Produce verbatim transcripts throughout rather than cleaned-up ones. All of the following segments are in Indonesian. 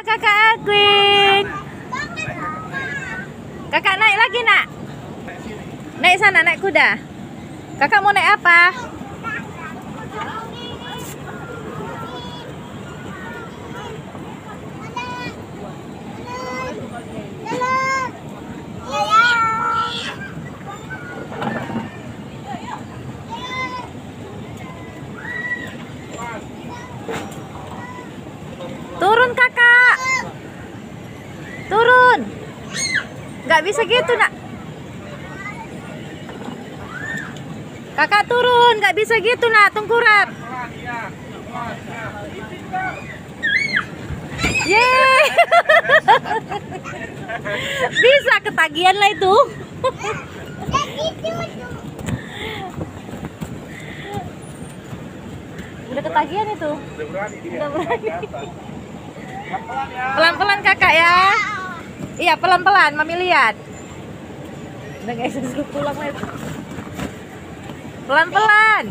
kakak Aquin. Kakak naik lagi nak. Naik sana, naik kuda. Kakak mau naik apa? Turun kakak. Turun. Nggak bisa gitu nak. Kakak turun, nggak bisa gitu nak, tengkurap. Yeay. Bisa ketagihan lah itu. Udah ketagihan itu. Udah berani. Pelan-pelan kakak ya. Iya pelan-pelan, mami lihat. Udah guys, suruh pulang lah itu. Pelan-pelan.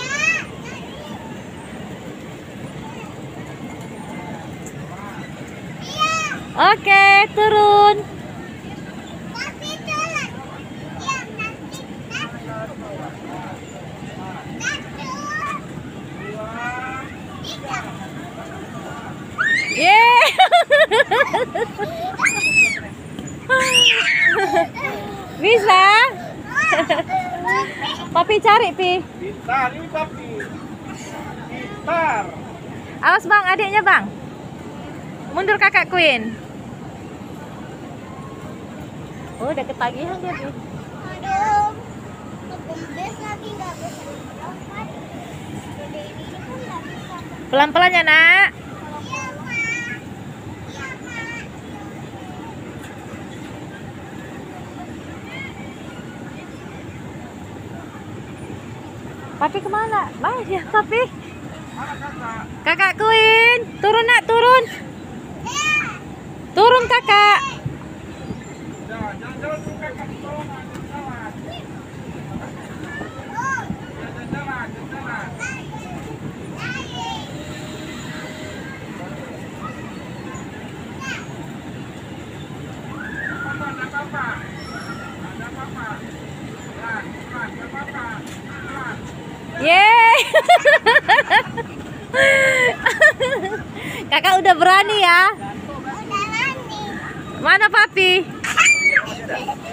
Oke, turun. Yeay. Bisa. Papi cari, Pi. Pintar ini Papi. Pintar. Awas bang, adiknya bang. Mundur kakak Queen. Oh, udah ketagihan dia, Pi. Aduh, kebes lagi nggak bisa berangkat. Jadi ini kan nggak bisa. Pelan-pelan ya nak. Iya Mak, iya Mak. Papi kemana? Bang, ya Papi. Mana kakak? Kakak Queen, turun nak, turun. Turun kakak. Jangan, jangan dulu kakak. Tolong, jangan. Jangan, jangan, jangan. Apa, ada apa? Ada apa? Pelan, pelan, ada apa? Pelan. Yeay. Kakak udah berani ya. Udah lani. Mana Papi?